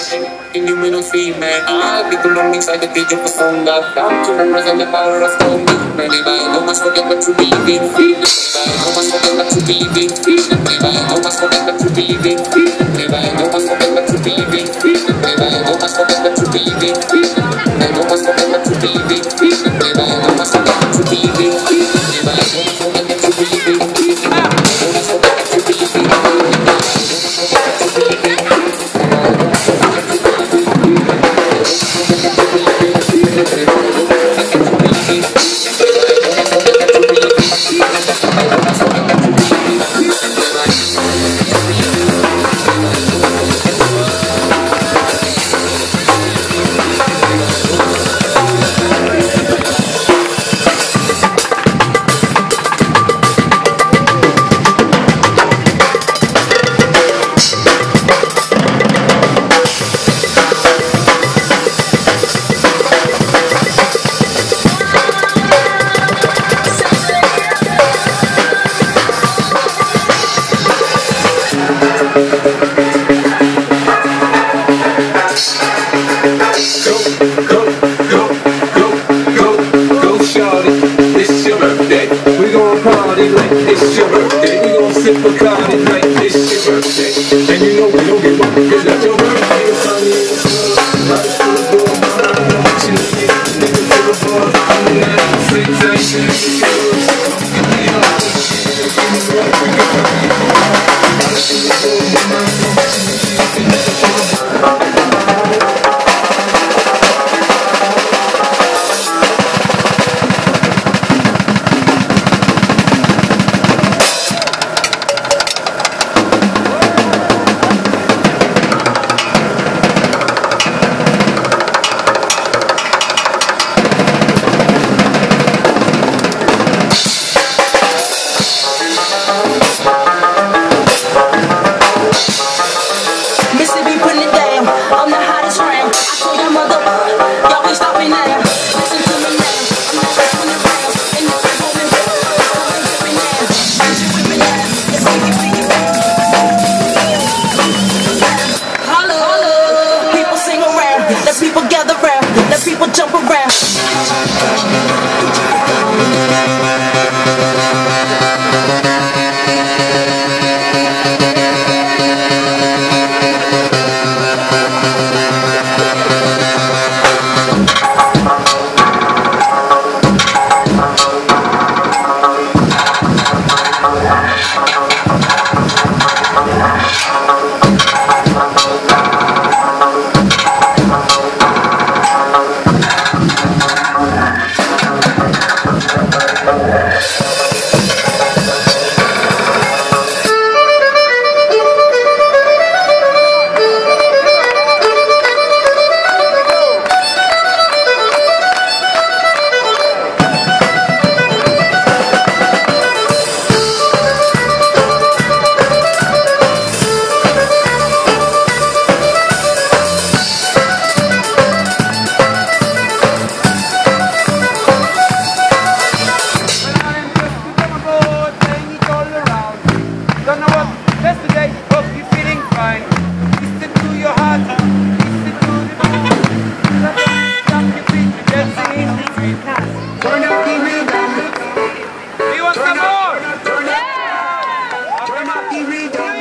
Inhuman female, dito lang minsan nagtigil ko sa love. Down to represent the power of Tony. Maybe I know must forget what you believe in. Maybe I know must forget what you believe in. Maybe I know must forget what you believe in. Maybe I know must forget what you believe in. Maybe I know must forget what you believe in. I know must forget what you believe in. Maybe I know must forget what you believe in. Maybe I know must forget what you believe in. I know must forget what you believe in. It's your birthday, we gon' sip a Bacardi like it's your birthday. And you know we don't give up, cause that's your birthday. It's on the club, right to the door, watching the nigga to the bar. I'm the man at the same time, shit, give me up, give me up, we got to be right to the door, my mind, watching the nigga to the bar. People jump around. Turn up the rhythm. We want some more. Turn up the rhythm.